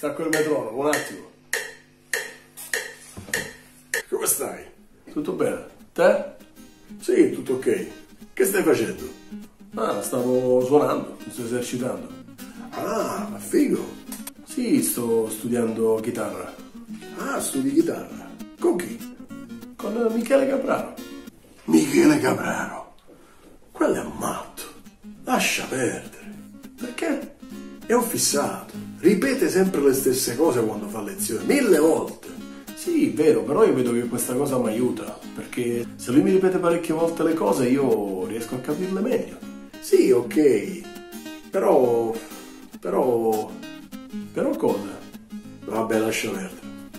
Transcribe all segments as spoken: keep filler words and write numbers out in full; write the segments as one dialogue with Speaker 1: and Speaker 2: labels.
Speaker 1: stacco il metronomo, un attimo. Come stai? Tutto bene? Te? Sì, tutto ok. Che stai facendo? Ah, stavo suonando, mi sto esercitando. Ah, figo. Sì, sto studiando chitarra. Ah, studi chitarra? Con chi? Con Michele Capraro. Michele Capraro? Quello è un matto. Lascia perdere. Perché? È un fissato. Ripete sempre le stesse cose quando fa lezione, mille volte. Sì, vero, però io vedo che questa cosa mi aiuta, perché se lui mi ripete parecchie volte le cose io riesco a capirle meglio. Sì, ok, però... però... però cosa? Vabbè, lascia perdere.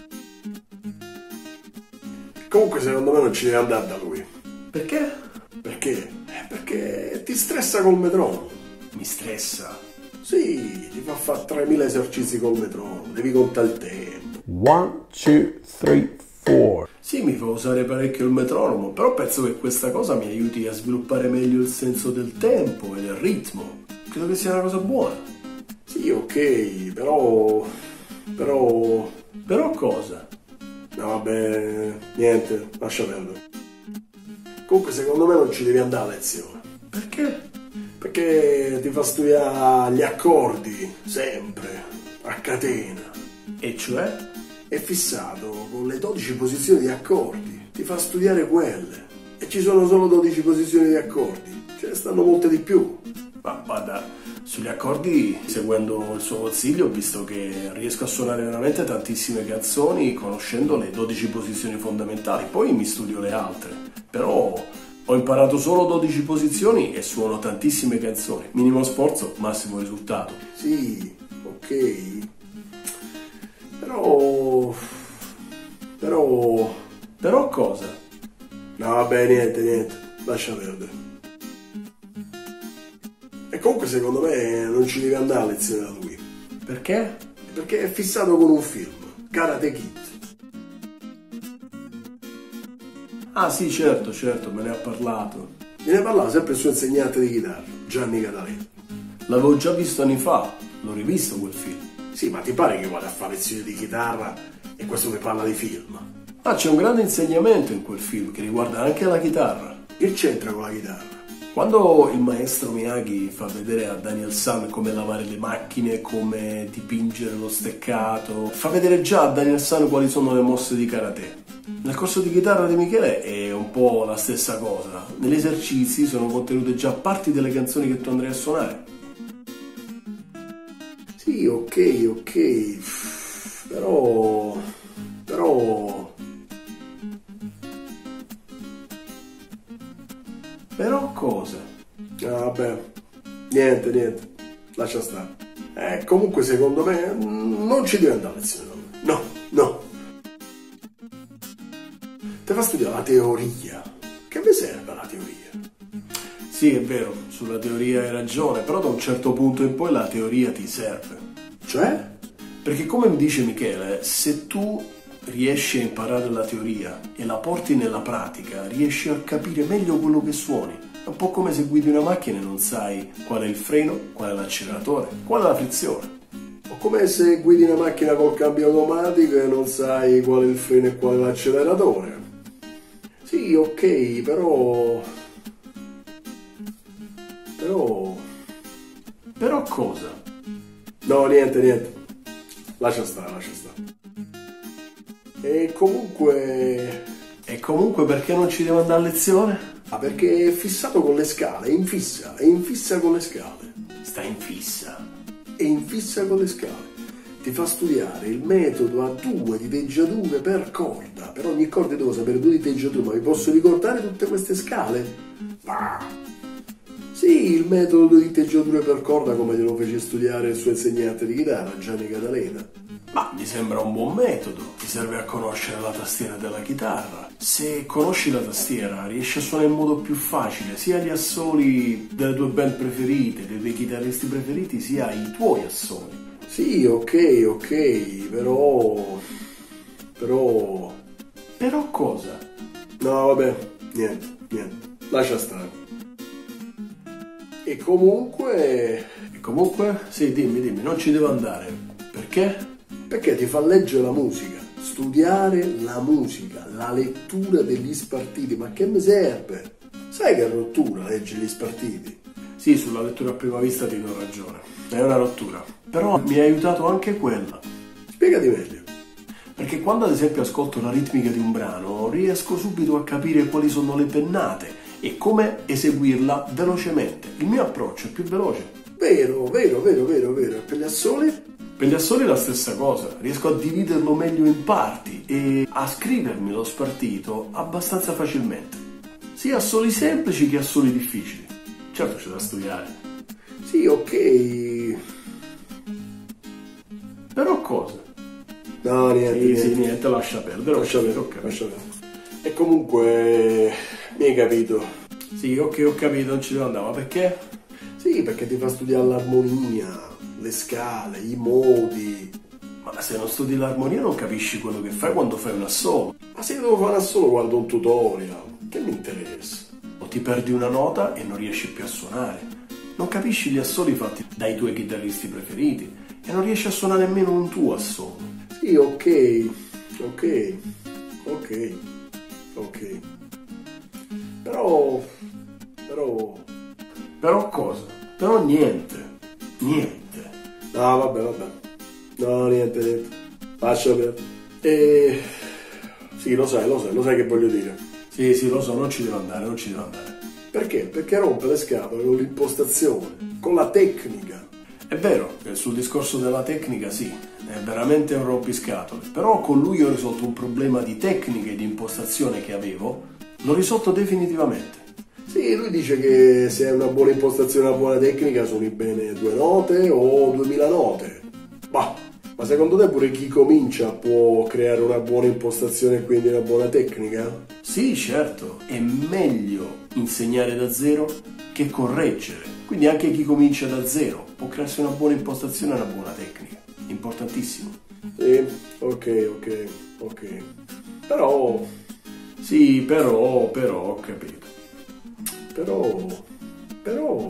Speaker 1: Comunque secondo me non ci deve andare da lui. Perché? Perché? Eh, perché ti stressa col metronomo. Mi stressa? Sì, ti fa fare tremila esercizi col metronomo, devi contare il tempo.
Speaker 2: One, two, three, four.
Speaker 1: Sì, mi fa usare parecchio il metronomo, però penso che questa cosa mi aiuti a sviluppare meglio il senso del tempo e del ritmo. Credo che sia una cosa buona. Sì, ok, però... però... però cosa? No, vabbè, niente, lascia perdere. Comunque secondo me non ci devi andare a lezione. Perché? Perché ti fa studiare gli accordi, sempre, a catena. E cioè? È fissato con le dodici posizioni di accordi, ti fa studiare quelle. E ci sono solo dodici posizioni di accordi, ce ne stanno molte di più. Ma guarda, sugli accordi, seguendo il suo consiglio, ho visto che riesco a suonare veramente tantissime canzoni conoscendo le dodici posizioni fondamentali, poi mi studio le altre. Però ho imparato solo dodici posizioni e suono tantissime canzoni. Minimo sforzo, massimo risultato. Sì, ok. Però... però... però cosa? No, vabbè, niente, niente, lascia perdere. E comunque secondo me non ci devi andare a lezione da lui. Perché? Perché è fissato con un film, Karate Kid. Ah sì, certo, certo, me ne ha parlato. Me ne parlava sempre il suo insegnante di chitarra, Gianni Catalena. L'avevo già visto anni fa, l'ho rivisto quel film. Sì, ma ti pare che vada a fare lezioni di chitarra e questo mi parla di film? Ah, c'è un grande insegnamento in quel film che riguarda anche la chitarra. Che c'entra con la chitarra? Quando il maestro Miyagi fa vedere a Daniel San come lavare le macchine, come dipingere lo steccato, fa vedere già a Daniel San quali sono le mosse di karate. Nel corso di chitarra di Michele è un po' la stessa cosa. Negli esercizi sono contenute già parti delle canzoni che tu andrai a suonare. Sì, ok, ok, però... però... però cosa? Ah, vabbè, niente, niente, lascia stare. Eh, comunque secondo me non ci devi andare a lezione. No, no. Ti fa studiare la teoria. Che mi serve la teoria? Sì, è vero, sulla teoria hai ragione, però da un certo punto in poi la teoria ti serve. Cioè? Perché come mi dice Michele, se tu riesci a imparare la teoria e la porti nella pratica, riesci a capire meglio quello che suoni. È un po' come se guidi una macchina e non sai qual è il freno, qual è l'acceleratore, qual è la frizione. O come se guidi una macchina col cambio automatico e non sai qual è il freno e qual è l'acceleratore. Sì, ok, però... però... però cosa? No, niente, niente. Lascia stare, lascia stare. E comunque... E comunque perché non ci devo andare a lezione? Ah, perché è fissato con le scale, è in fissa, è in fissa con le scale. Sta in fissa? È in fissa con le scale. Ti fa studiare il metodo a due di teggiature per corda. Per ogni corda devo sapere due di teggiature, ma vi posso ricordare tutte queste scale? Ah. Sì, il metodo di teggiature per corda come glielo fece studiare il suo insegnante di chitarra, Gianni Catalena. Ma mi sembra un buon metodo, ti serve a conoscere la tastiera della chitarra. Se conosci la tastiera riesci a suonare in modo più facile sia gli assoli delle tue band preferite, dei tuoi chitarristi preferiti, sia i tuoi assoli. Sì, ok, ok, però... però... però cosa? No, vabbè, niente, niente, lascia stare. E comunque... e comunque? Sì, dimmi, dimmi, non ci devo andare. Perché? Perché ti fa leggere la musica, studiare la musica, la lettura degli spartiti. Ma che mi serve? Sai che è rottura leggere gli spartiti?
Speaker 3: Sì, sulla lettura a prima vista ti do ragione, è una rottura, però mi ha aiutato anche quella.
Speaker 1: Spiegati meglio.
Speaker 3: Perché quando ad esempio ascolto la ritmica di un brano, riesco subito a capire quali sono le pennate e come eseguirla velocemente. Il mio approccio è più veloce.
Speaker 1: Vero, vero, vero, vero, vero. Per gli assoli?
Speaker 3: Per gli assoli è la stessa cosa, riesco a dividerlo meglio in parti e a scrivermi lo spartito abbastanza facilmente. Sia assoli semplici che assoli difficili. Certo c'è da studiare.
Speaker 1: Sì, ok.
Speaker 3: Però cosa?
Speaker 1: No, niente,
Speaker 3: Sì,
Speaker 1: niente.
Speaker 3: sì, niente, lascia perdere.
Speaker 1: Lascia
Speaker 3: ok,
Speaker 1: perdere,
Speaker 3: ok.
Speaker 1: lascia perdere. E comunque, mi hai capito?
Speaker 3: Sì, ok, ho capito, non ci devo andare, ma perché?
Speaker 1: Sì, perché ti fa studiare l'armonia, le scale, i modi.
Speaker 3: Ma se non studi l'armonia non capisci quello che fai quando fai un assolo.
Speaker 1: Ma se io devo fare solo guardo un tutorial, che mi interessa?
Speaker 3: O ti perdi una nota e non riesci più a suonare. Non capisci gli assoli fatti dai tuoi chitarristi preferiti e non riesci a suonare nemmeno un tuo assolo.
Speaker 1: Sì, ok, ok, ok, ok. Però, però...
Speaker 3: Però cosa? Però niente, niente.
Speaker 1: No, vabbè, vabbè. No, niente, niente. Lascia perdere. E... Sì, lo sai, lo sai, lo sai che voglio dire.
Speaker 3: Sì, sì, lo so, non ci devo andare, non ci devo andare.
Speaker 1: Perché? Perché rompe le scatole con l'impostazione, con la tecnica.
Speaker 3: È vero che sul discorso della tecnica sì, è veramente un rompiscatole, però con lui ho risolto un problema di tecnica e di impostazione che avevo, l'ho risolto definitivamente.
Speaker 1: Sì, lui dice che se hai una buona impostazione e una buona tecnica suoni bene due note o duemila note. Bah, ma secondo te pure chi comincia può creare una buona impostazione e quindi una buona tecnica?
Speaker 3: Sì, certo, è meglio insegnare da zero che correggere. Quindi anche chi comincia da zero può crearsi una buona impostazione e una buona tecnica. Importantissimo.
Speaker 1: Sì, ok, ok, ok. Però,
Speaker 3: Sì, però, però, ho capito.
Speaker 1: però, però...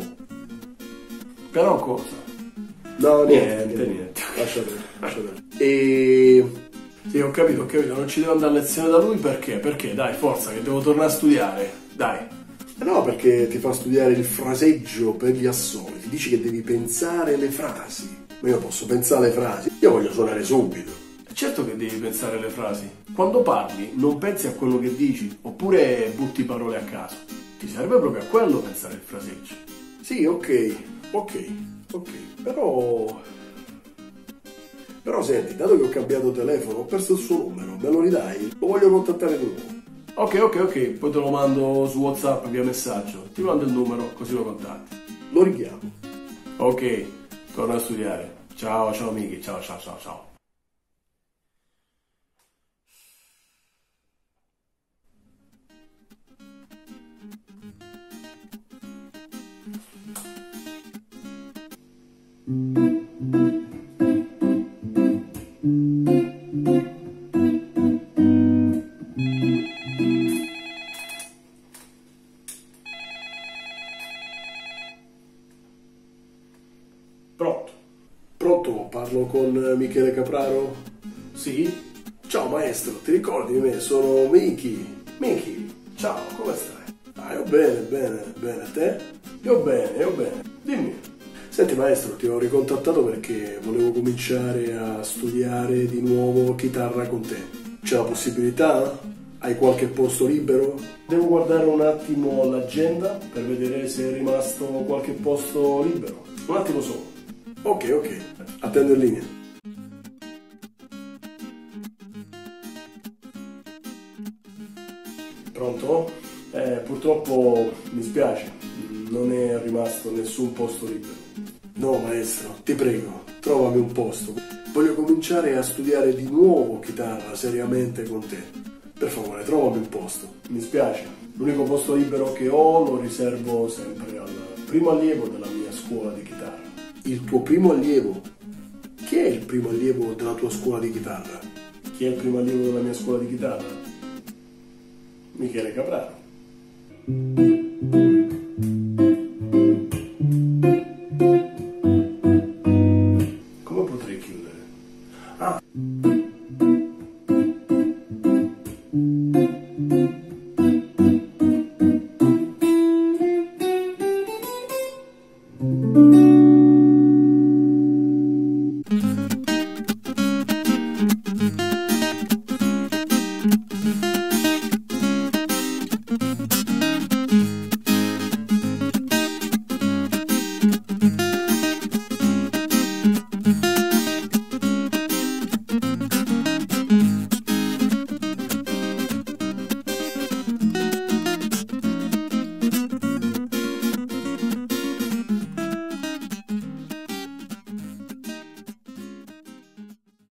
Speaker 3: Però cosa?
Speaker 1: No,
Speaker 3: Niente,
Speaker 1: niente,
Speaker 3: niente.
Speaker 1: Lascia perdere, lascia perdere. E...
Speaker 3: Sì, ho capito, ho capito, non ci devo andare a lezione da lui perché? Perché? Dai, forza, che devo tornare a studiare. Dai.
Speaker 1: No, perché ti fa studiare il fraseggio per gli assoli. Ti dici che devi pensare le frasi. Ma io posso pensare le frasi. Io voglio suonare subito.
Speaker 3: Certo che devi pensare alle frasi. Quando parli non pensi a quello che dici, oppure butti parole a caso. Ti serve proprio a quello pensare il fraseggio.
Speaker 1: Sì, ok, ok, ok. Però... Però senti, dato che ho cambiato telefono, ho perso il suo numero. Me lo ridai? Lo voglio contattare di nuovo.
Speaker 3: Ok, ok, ok, poi te lo mando su WhatsApp via messaggio. Ti mando il numero, così lo contatti.
Speaker 1: Lo richiamo.
Speaker 3: Ok, torno a studiare. Ciao, ciao amici, ciao, ciao, ciao, ciao.
Speaker 1: Pronto? Pronto? Parlo con Michele Capraro?
Speaker 3: Sì?
Speaker 1: Ciao maestro, ti ricordi di me? Sono Miki.
Speaker 3: Miki, ciao, come stai?
Speaker 1: Ah, io bene, bene, bene. Te?
Speaker 3: Io bene, io bene. Dimmi.
Speaker 1: Senti maestro, ti ho ricontattato perché volevo cominciare a studiare di nuovo chitarra con te. C'è la possibilità? Hai qualche posto libero?
Speaker 3: Devo guardare un attimo l'agenda per vedere se è rimasto qualche posto libero. Un attimo solo.
Speaker 1: Ok, ok, attendo in linea.
Speaker 3: Pronto? Eh, purtroppo mi spiace, non è rimasto nessun posto libero.
Speaker 1: No maestro, ti prego, trovami un posto. Voglio cominciare a studiare di nuovo chitarra seriamente con te. Per favore, trovami un posto.
Speaker 3: Mi spiace, l'unico posto libero che ho lo riservo sempre al primo allievo della mia scuola di chitarra.
Speaker 1: Il tuo primo allievo? Chi è il primo allievo della tua scuola di chitarra?
Speaker 3: Chi è il primo allievo della mia scuola di chitarra? Michele Capraro. Come potrei chiudere? Ah,
Speaker 1: Ah.